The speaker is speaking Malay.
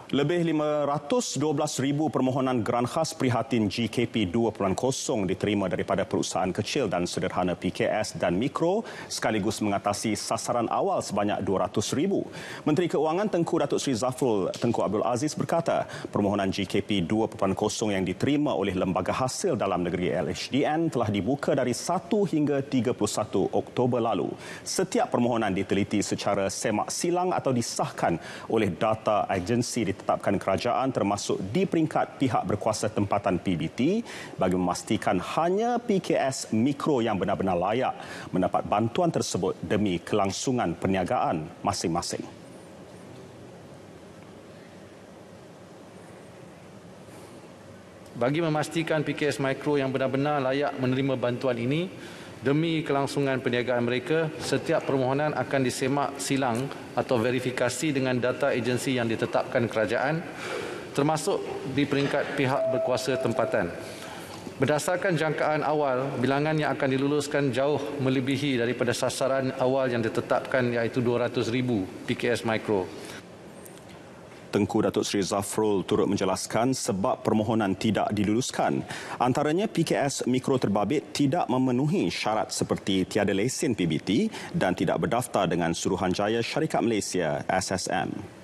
Lebih 512,000 permohonan geran khas prihatin GKP 2.0 diterima daripada perusahaan kecil dan sederhana PKS dan mikro sekaligus mengatasi sasaran awal sebanyak 200,000. Menteri Keuangan Tengku Datuk Seri Zafrul Tengku Abdul Aziz berkata, permohonan GKP 2.0 yang diterima oleh Lembaga Hasil Dalam Negeri LHDN telah dibuka dari 1 hingga 31 Oktober lalu. Setiap permohonan diteliti secara semak silang atau disahkan oleh data agensi ditetapkan kerajaan termasuk di peringkat pihak berkuasa tempatan PBT bagi memastikan hanya PKS mikro yang benar-benar layak mendapat bantuan tersebut demi kelangsungan perniagaan masing-masing. Bagi memastikan PKS mikro yang benar-benar layak menerima bantuan ini, demi kelangsungan perniagaan mereka, setiap permohonan akan disemak silang atau verifikasi dengan data agensi yang ditetapkan kerajaan, termasuk di peringkat pihak berkuasa tempatan. Berdasarkan jangkaan awal, bilangan yang akan diluluskan jauh melebihi daripada sasaran awal yang ditetapkan iaitu 200,000 PKS mikro. Tengku Datuk Seri Zafrul turut menjelaskan sebab permohonan tidak diluluskan. Antaranya PKS mikro terbabit tidak memenuhi syarat seperti tiada lesen PBT dan tidak berdaftar dengan Suruhanjaya Syarikat Malaysia SSM.